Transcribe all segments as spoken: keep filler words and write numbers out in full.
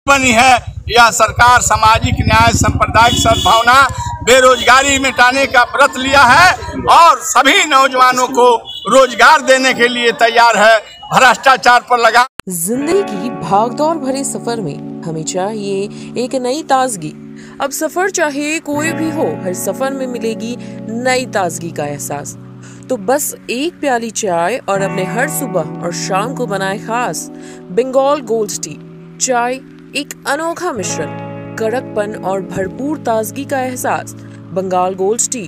बनी है। यह सरकार सामाजिक न्याय, सांप्रदायिक सद्भावना, बेरोजगारी मिटाने का व्रत लिया है और सभी नौजवानों को रोजगार देने के लिए तैयार है। भ्रष्टाचार पर लगा जिंदगी की भागदौड़ भरे सफर में हमें चाहिए एक नई ताजगी। अब सफर चाहे कोई भी हो, हर सफर में मिलेगी नई ताजगी का एहसास। तो बस एक प्याली चाय और अपने हर सुबह और शाम को बनाए खास बंगाल गोल्ड टी। चाय एक अनोखा मिश्रण, कड़कपन और भरपूर ताजगी का एहसास। Bengal gold tea.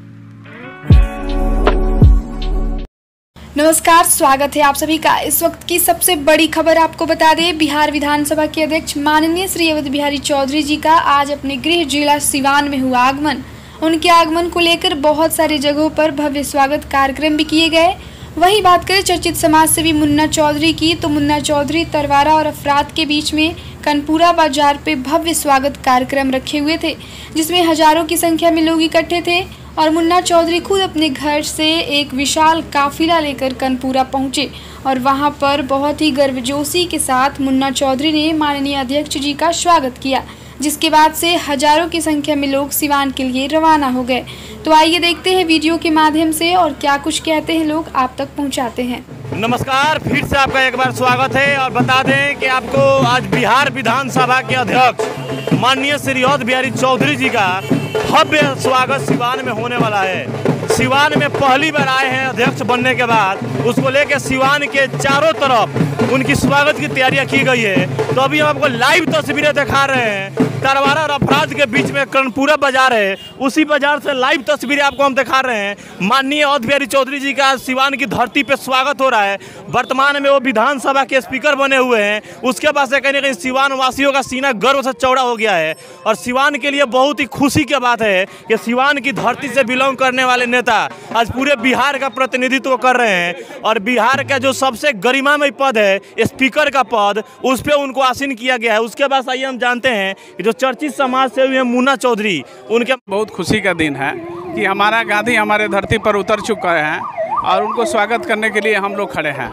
नमस्कार, स्वागत है आप सभी का। इस वक्त की सबसे बड़ी खबर आपको बता दें, बिहार विधानसभा के अध्यक्ष माननीय श्री अवध बिहारी चौधरी जी का आज अपने गृह जिला सिवान में हुआ आगमन। उनके आगमन को लेकर बहुत सारी जगहों पर भव्य स्वागत कार्यक्रम भी किए गए। वहीं बात करें चर्चित समाज सेवी मुन्ना चौधरी की, तो मुन्ना चौधरी तरवारा और अफराद के बीच में कनपुरा बाजार पे भव्य स्वागत कार्यक्रम रखे हुए थे, जिसमें हजारों की संख्या में लोग इकट्ठे थे और मुन्ना चौधरी खुद अपने घर से एक विशाल काफिला लेकर कनपुरा पहुंचे और वहां पर बहुत ही गर्मजोशी के साथ मुन्ना चौधरी ने माननीय अध्यक्ष जी का स्वागत किया, जिसके बाद से हजारों की संख्या में लोग सिवान के लिए रवाना हो गए। तो आइए देखते हैं वीडियो के माध्यम से और क्या कुछ कहते हैं लोग, आप तक पहुंचाते हैं। नमस्कार, फिर से आपका एक बार स्वागत है और बता दें कि आपको आज बिहार विधानसभा के अध्यक्ष माननीय श्री अवध बिहारी चौधरी जी का भव्य स्वागत सिवान में होने वाला है। सिवान में पहली बार आए हैं अध्यक्ष बनने के बाद, उसको लेकर सिवान के चारों तरफ उनकी स्वागत की तैयारियां की गई है। तो अभी हम आपको लाइव तस्वीरें दिखा रहे हैं। तरवारा और अफराद के बीच में कनपुरा बाजार है, उसी बाजार से लाइव तस्वीरें आपको हम दिखा रहे हैं। माननीय अवध बिहारी चौधरी जी का सिवान की धरती पे स्वागत हो रहा है। वर्तमान में वो विधानसभा के स्पीकर बने हुए हैं। उसके बाद से कहीं ना कहीं सिवान वासियों का सीना गर्व से चौड़ा हो गया है और सिवान के लिए बहुत ही खुशी की बात है कि सिवान की धरती से बिलोंग करने वाले नेता आज पूरे बिहार का प्रतिनिधित्व कर रहे हैं और बिहार का जो सबसे गरिमामय पद है स्पीकर का पद, उस पर उनको आसीन किया गया है। उसके बाद आइए हम जानते हैं कि जो चर्चित समाज सेवी हैं मुन्ना चौधरी, उनके बहुत खुशी का दिन है कि हमारा गांधी हमारे धरती पर उतर चुका है और उनको स्वागत करने के लिए हम लोग खड़े हैं।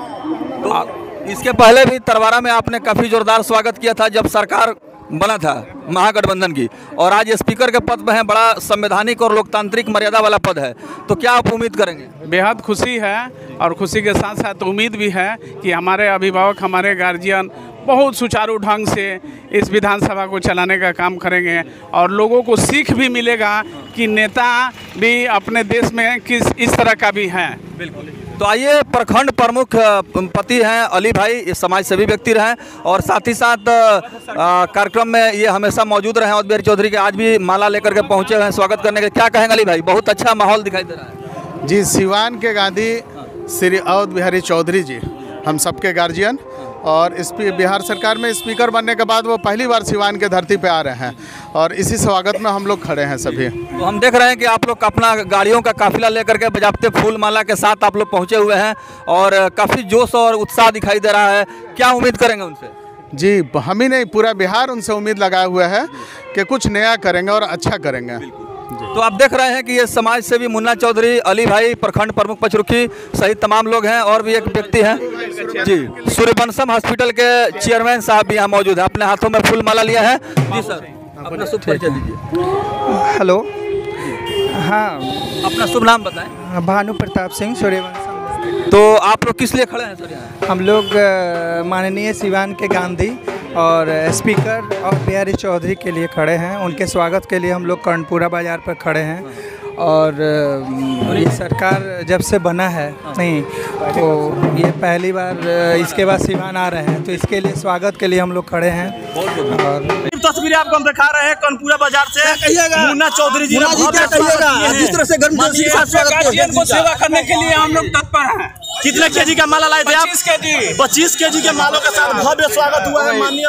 तो इसके पहले भी तरवारा में आपने काफ़ी जोरदार स्वागत किया था जब सरकार बना था महागठबंधन की, और आज स्पीकर के पद पर हैं। बड़ा संवैधानिक और लोकतांत्रिक मर्यादा वाला पद है, तो क्या आप उम्मीद करेंगे? बेहद खुशी है और खुशी के साथ साथ उम्मीद भी है कि हमारे अभिभावक, हमारे गार्जियन बहुत सुचारू ढंग से इस विधानसभा को चलाने का काम करेंगे और लोगों को सीख भी मिलेगा कि नेता भी अपने देश में किस इस तरह का भी है। बिल्कुल। तो आइए, प्रखंड प्रमुख पति हैं अली भाई, ये समाज सेवी व्यक्ति रहे और साथ ही साथ कार्यक्रम में ये हमेशा मौजूद रहे। अवध बिहारी चौधरी के आज भी माला लेकर के पहुंचे हैं स्वागत करने के। क्या कहेंगे अली भाई? बहुत अच्छा माहौल दिखाई दे रहा है। जी, सिवान के गांधी श्री अवध बिहारी चौधरी जी हम सबके गार्जियन और इस बिहार सरकार में स्पीकर बनने के बाद वो पहली बार सिवान के धरती पे आ रहे हैं और इसी स्वागत में हम लोग खड़े हैं सभी। तो हम देख रहे हैं कि आप लोग अपना गाड़ियों का काफिला लेकर के बजाते फूल माला के साथ आप लोग पहुंचे हुए हैं और काफ़ी जोश और उत्साह दिखाई दे रहा है। क्या उम्मीद करेंगे उनसे? जी, हम ही नहीं, पूरा बिहार उनसे उम्मीद लगाए हुए है कि कुछ नया करेंगे और अच्छा करेंगे। तो आप देख रहे हैं कि ये समाज सेवी मुन्ना चौधरी, अली भाई, प्रखंड प्रमुख पचरुखी सहित तमाम लोग हैं और भी एक व्यक्ति हैं जी, सूर्यवंशम हॉस्पिटल के चेयरमैन साहब भी यहाँ मौजूद हैं। अपने हाथों में फूल माला लिया है। जी सर, अपना शुभ परिचय दीजिए। हेलो, हाँ, अपना शुभ नाम बताएं। भानु प्रताप सिंह, सूर्यवंशम। तो आप लोग किस लिए खड़े हैं सर यहाँ? हम लोग माननीय सिवान के गांधी और स्पीकर और बिहारी चौधरी के लिए खड़े हैं। उनके स्वागत के लिए हम लोग कर्णपुरा बाज़ार पर खड़े हैं और ये सरकार जब से बना है नहीं तो ये पहली बार इसके बाद सिवान आ रहे हैं, तो इसके लिए स्वागत के लिए हम लोग खड़े हैं। और तस्वीरें आपको हम दिखा रहे हैं कनपुरा बाजार से। मुन्ना चौधरी जी ने जिस तरह से गार्जियन को सेवा करने के लिए हम लोग तत्पर हैं। कितने केजी का माला लाए थे आप? पच्चीस केजी पच्चीस केजी के मालों के साथ भव्य स्वागत हुआ है माननीय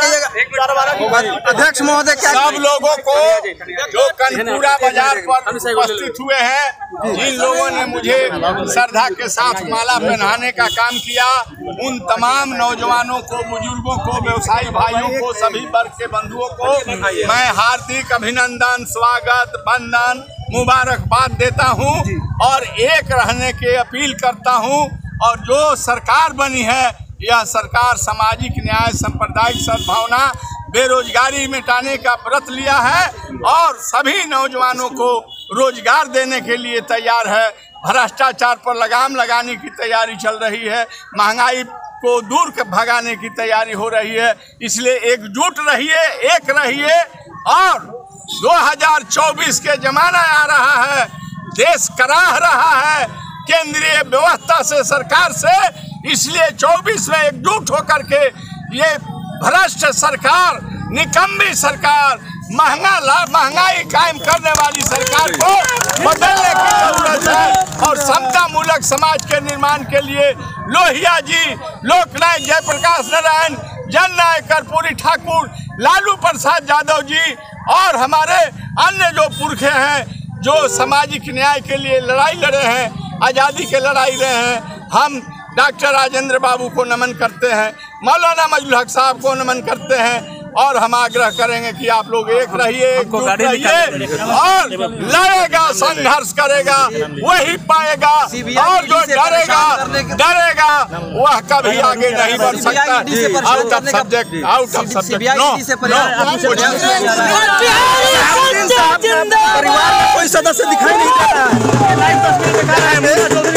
अध्यक्ष महोदय। सब लोगों को जो कनपुरा बाजार पर उपस्थित हुए हैं, जिन लोगों ने मुझे श्रद्धा के साथ माला पहनाने का काम किया, उन तमाम नौजवानों को, बुजुर्गों को, व्यवसायी भाइयों को, सभी वर्ग के बंधुओं को मैं हार्दिक अभिनंदन, स्वागत, वंदन, मुबारकबाद देता हूं और एक रहने की अपील करता हूं। और जो सरकार बनी है यह सरकार सामाजिक न्याय, सांप्रदायिक सद्भावना, बेरोजगारी मिटाने का व्रत लिया है और सभी नौजवानों को रोजगार देने के लिए तैयार है। भ्रष्टाचार पर लगाम लगाने की तैयारी चल रही है, महंगाई को दूर कर भगाने की तैयारी हो रही है। इसलिए एकजुट रहिए, एक रहिए और दो हज़ार चौबीस के जमाना आ रहा है, देश कराह रहा है केंद्रीय व्यवस्था से, सरकार से। इसलिए चौबीस में एकजुट होकर के ये भ्रष्ट सरकार, निकम्मी सरकार, महंगा ला महंगाई कायम करने वाली सरकार को बदलने की जरूरत है और समता मूलक समाज के निर्माण के लिए लोहिया जी, लोकनायक जयप्रकाश नारायण, जननायक कर्पूरी ठाकुर, लालू प्रसाद यादव जी और हमारे अन्य जो पुरखे हैं जो सामाजिक न्याय के लिए लड़ाई लड़े हैं, आज़ादी के लड़ाई रहे हैं, हम डॉक्टर राजेंद्र बाबू को नमन करते हैं, मौलाना मजलुल हक साहब को नमन करते हैं और हम आग्रह करेंगे कि आप लोग एक रहिए, एकजुट रहिए और लड़ेगा, संघर्ष करेगा, वही पाएगा और जो डरेगा डरेगा वह कभी आगे नहीं बढ़ सकता। Out of subject, out of subject, no परिवार में कोई सदस्य दिखाई नहीं दे रहा है।